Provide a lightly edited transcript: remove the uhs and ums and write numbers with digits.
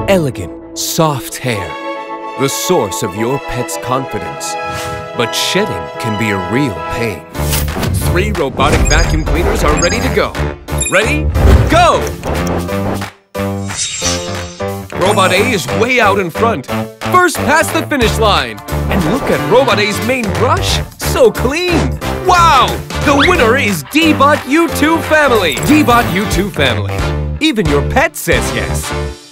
Elegant, soft hair, the source of your pet's confidence. But shedding can be a real pain. 3 robotic vacuum cleaners are ready to go. Ready? Go! Robot A is way out in front. First past the finish line. And look at Robot A's main brush. So clean. Wow! The winner is DEEBOT U2 family. DEEBOT U2 family. Even your pet says yes.